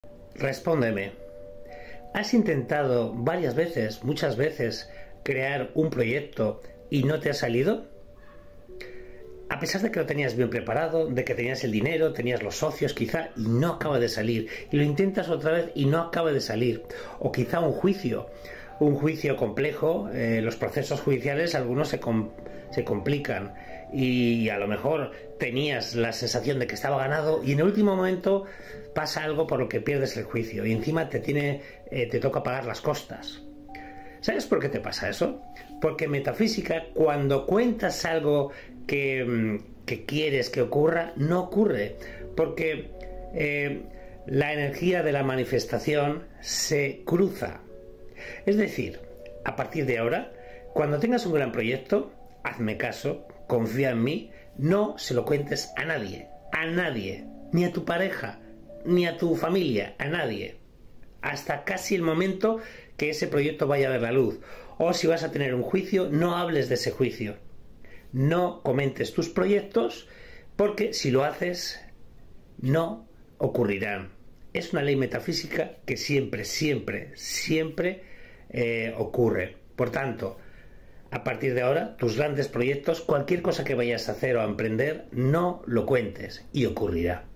Respóndeme. ¿Has intentado varias veces, muchas veces, crear un proyecto y no te ha salido? A pesar de que lo tenías bien preparado, de que tenías el dinero, tenías los socios quizá, y no acaba de salir. Y lo intentas otra vez y no acaba de salir. O quizá un juicio complejo, los procesos judiciales algunos se complican. Y a lo mejor tenías la sensación de que estaba ganado y en el último momento pasa algo por lo que pierdes el juicio. Y encima te toca pagar las costas. ¿Sabes por qué te pasa eso? Porque en metafísica, cuando cuentas algo que quieres que ocurra, no ocurre. Porque la energía de la manifestación se cruza. Es decir, a partir de ahora, cuando tengas un gran proyecto, hazme caso, confía en mí, no se lo cuentes a nadie, ni a tu pareja, ni a tu familia, a nadie. Hasta casi el momento que ese proyecto vaya a ver la luz. O si vas a tener un juicio, no hables de ese juicio. No comentes tus proyectos, porque si lo haces, no ocurrirán. Es una ley metafísica que siempre ocurre. Por tanto, a partir de ahora, tus grandes proyectos, cualquier cosa que vayas a hacer o a emprender, no lo cuentes y ocurrirá.